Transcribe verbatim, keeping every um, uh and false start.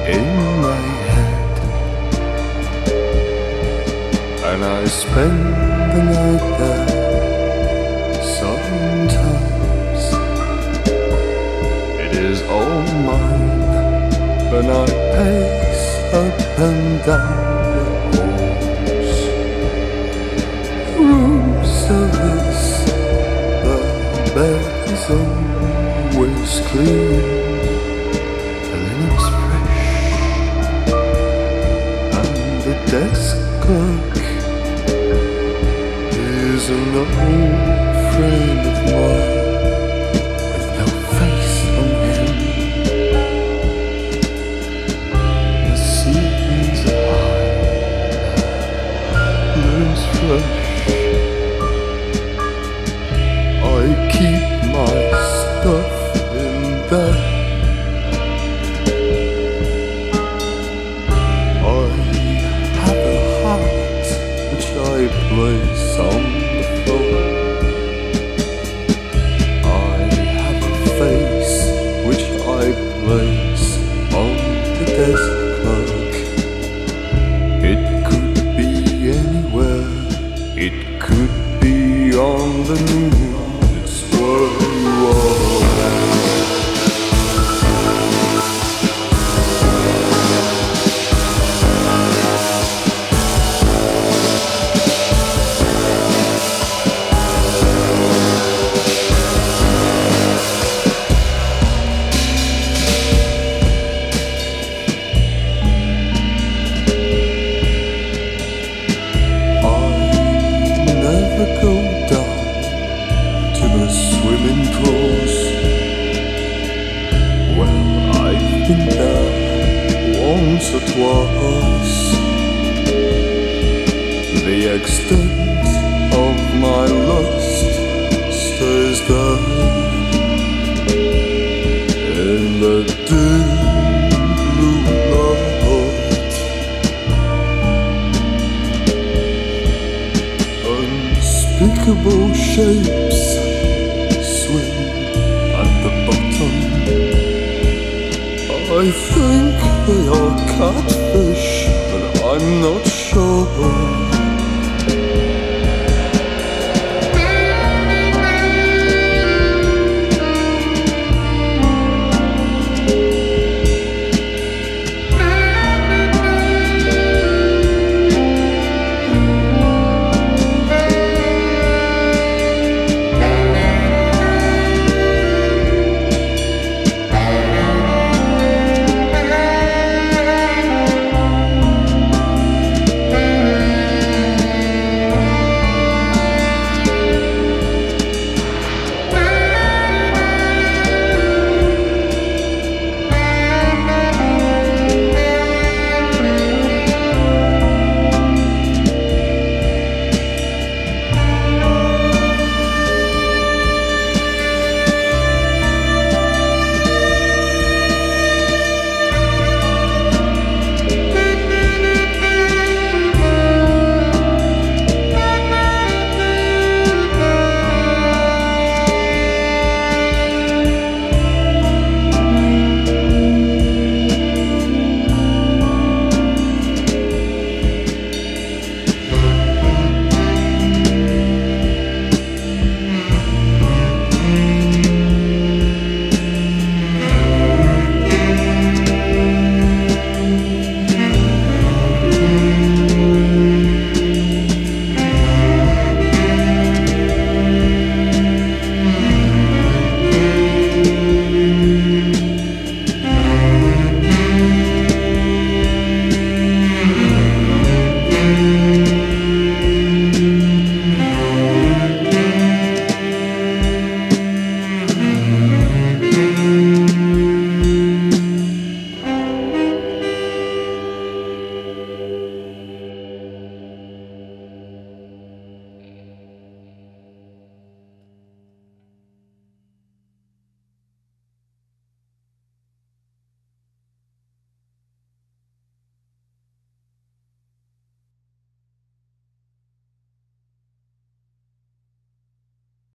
in my head, and I spend the night there. Sometimes it is all mine, and I pace up and down the halls. Room service, the bed is always clean, the linen's fresh, and the desk clerk is an old friend of mine with no face on him. The ceilings are high, the room's fresh. I keep my stuff in there. I have a heart which I place on the floor. I have a face which I place on the desk clerk. It could be anywhere, it could be on the moon. It's where you are. Go down to the swimming pools. Well, I've been there once or twice. The extent of my lust stays there in the dim blue light. Unspeakable shapes swim at the bottom. I think they are catfish, but I'm not sure.